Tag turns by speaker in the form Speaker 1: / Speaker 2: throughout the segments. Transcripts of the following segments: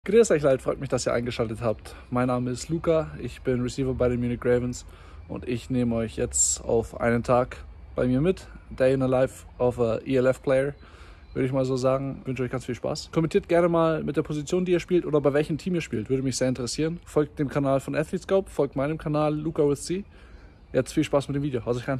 Speaker 1: Grüß euch Leute, freut mich, dass ihr eingeschaltet habt. Mein Name ist Luca, ich bin Receiver bei den Munich Ravens und ich nehme euch jetzt auf einen Tag bei mir mit. Day in the life of a ELF Player, würde ich mal so sagen. Ich wünsche euch ganz viel Spaß. Kommentiert gerne mal mit der Position, die ihr spielt oder bei welchem Team ihr spielt, würde mich sehr interessieren. Folgt dem Kanal von Athletescope, folgt meinem Kanal Luca with C. Jetzt viel Spaß mit dem Video, haut euch rein.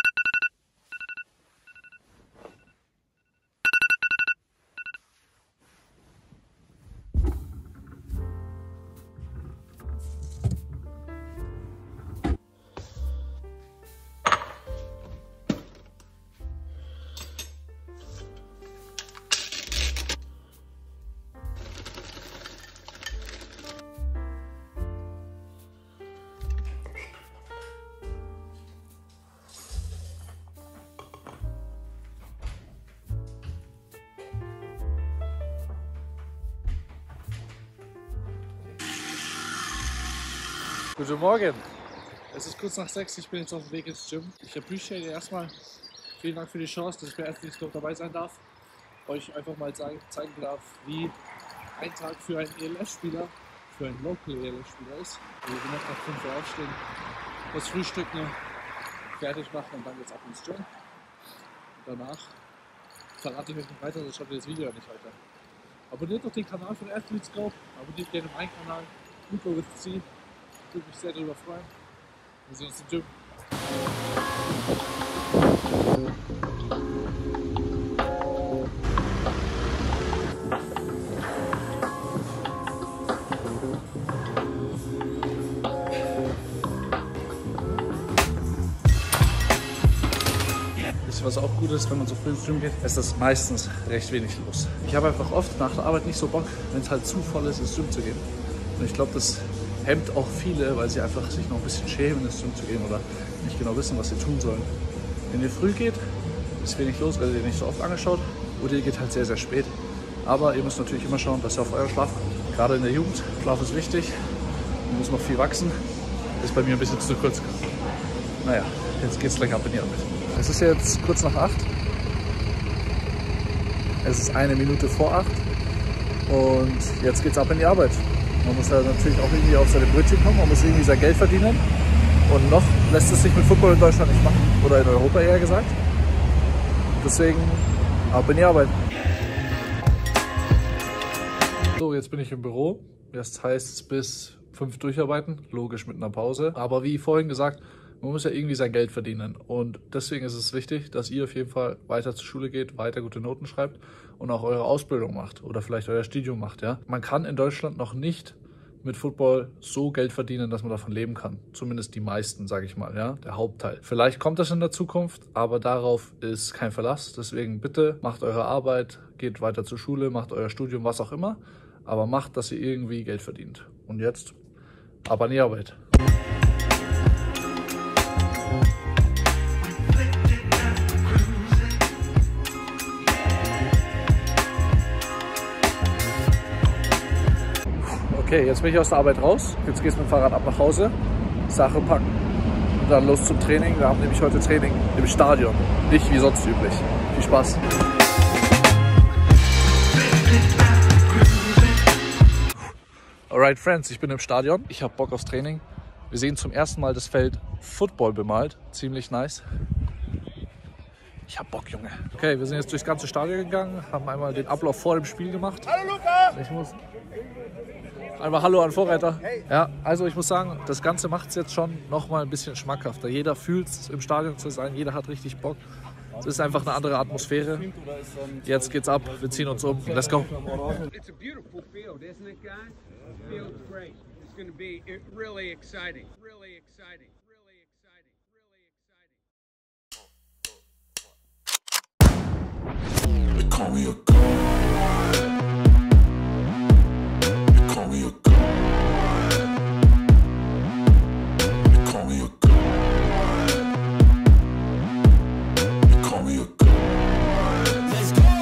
Speaker 1: Guten Morgen, es ist kurz nach 6, ich bin jetzt auf dem Weg ins Gym. Ich appreciate erstmal, vielen Dank für die Chance, dass ich bei Athletescope dabei sein darf. Euch einfach mal zeigen darf, wie ein Tag für einen ELF-Spieler, für einen Local ELF-Spieler ist. Wir werden nach 5 Uhr aufstehen, das Frühstücken fertig machen und dann geht's ab ins Gym. Und danach verrate ich euch nicht weiter, sonst schaut ihr das Video ja nicht weiter. Abonniert doch den Kanal von Athletescope, abonniert gerne meinen Kanal, Luca with C. Ich würde mich sehr darüber freuen. Wir sehen uns im Gym. Was auch gut ist, wenn man so früh ins Gym geht, ist das meistens recht wenig los. Ich habe einfach oft nach der Arbeit nicht so Bock, wenn es halt zu voll ist, ins Gym zu gehen. Und ich glaube, das hemmt auch viele, weil sie einfach sich noch ein bisschen schämen, ins Gym zu gehen oder nicht genau wissen, was sie tun sollen. Wenn ihr früh geht, ist wenig los, weil ihr nicht so oft angeschaut, oder ihr geht halt sehr, sehr spät. Aber ihr müsst natürlich immer schauen, dass ihr auf euren Schlaf kommt. Gerade in der Jugend, Schlaf ist wichtig, man muss noch viel wachsen. Ist bei mir ein bisschen zu kurz gekommen. Naja, jetzt geht's gleich ab in die Arbeit. Es ist jetzt kurz nach 8. Es ist 1 Minute vor 8 und jetzt geht's ab in die Arbeit. Man muss ja natürlich auch irgendwie auf seine Brötchen kommen, man muss irgendwie sein Geld verdienen. Und noch lässt es sich mit Football in Deutschland nicht machen, oder in Europa eher gesagt. Deswegen ab in die Arbeit. So, jetzt bin ich im Büro. Das heißt bis 5 durcharbeiten, logisch mit einer Pause. Aber wie vorhin gesagt, man muss ja irgendwie sein Geld verdienen und deswegen ist es wichtig, dass ihr auf jeden Fall weiter zur Schule geht, weiter gute Noten schreibt und auch eure Ausbildung macht oder vielleicht euer Studium macht. Ja? Man kann in Deutschland noch nicht mit Football so Geld verdienen, dass man davon leben kann. Zumindest die meisten, sage ich mal, ja, der Hauptteil. Vielleicht kommt das in der Zukunft, aber darauf ist kein Verlass. Deswegen bitte macht eure Arbeit, geht weiter zur Schule, macht euer Studium, was auch immer, aber macht, dass ihr irgendwie Geld verdient. Und jetzt ab an die Arbeit. Okay, jetzt bin ich aus der Arbeit raus. Jetzt geht's mit dem Fahrrad ab nach Hause, Sache packen und dann los zum Training. Wir haben nämlich heute Training im Stadion, nicht wie sonst üblich. Viel Spaß! Alright Friends, ich bin im Stadion. Ich habe Bock aufs Training. Wir sehen zum ersten Mal das Feld Football bemalt. Ziemlich nice. Ich hab Bock, Junge. Okay, wir sind jetzt durchs ganze Stadion gegangen, haben einmal den Ablauf vor dem Spiel gemacht.
Speaker 2: Hallo Luca!
Speaker 1: Ich muss einmal Hallo an Vorreiter. Ja, also ich muss sagen, das Ganze macht es jetzt schon noch mal ein bisschen schmackhafter. Jeder fühlt es, im Stadion zu sein, jeder hat richtig Bock. Es ist einfach eine andere Atmosphäre. Jetzt geht's ab, wir ziehen uns um. Let's go.
Speaker 2: It's a beautiful field, isn't it, guys? The field's great. It's going to be really exciting. Really exciting. Really exciting. Really exciting.
Speaker 3: They call me a god. They call me a god. They call me a god. They call me a god. Let's go.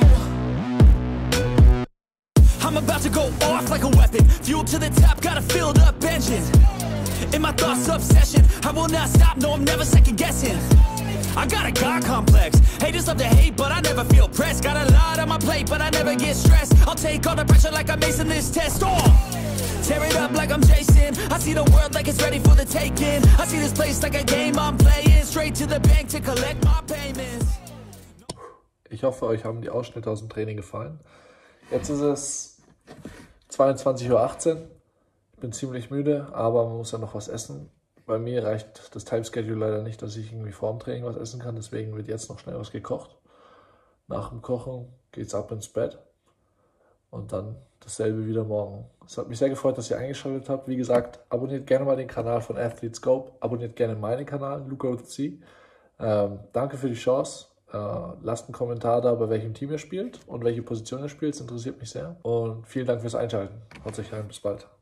Speaker 3: I'm about to go off like a weapon. Fuel to the top, got a filled up engine. In my thoughts, obsession. I will not stop, no, I'm never second guessing. I got a God complex. Haters love to hate, but I never feel pressed. Got a lot on my plate, but I never get stressed. I'll take all the pressure like I'm acing this test. Oh! Tear it up like I'm Jason. I see the world like it's ready for the taking. I see this place like a game I'm playing. Straight to the bank to collect my payments.
Speaker 1: Ich hoffe, euch haben die Ausschnitte aus dem Training gefallen. Jetzt ist es 22:18 Uhr. Ich bin ziemlich müde, aber man muss ja noch was essen. Bei mir reicht das Timeschedule leider nicht, dass ich irgendwie vor dem Training was essen kann. Deswegen wird jetzt noch schnell was gekocht. Nach dem Kochen geht's ab ins Bett. Und dann dasselbe wieder morgen. Es hat mich sehr gefreut, dass ihr eingeschaltet habt. Wie gesagt, abonniert gerne mal den Kanal von AthleteScope. Abonniert gerne meinen Kanal, LucaOTC. Danke für die Chance. Lasst einen Kommentar da, bei welchem Team ihr spielt und welche Position ihr spielt. Das interessiert mich sehr. Und vielen Dank fürs Einschalten. Haut euch rein. Bis bald.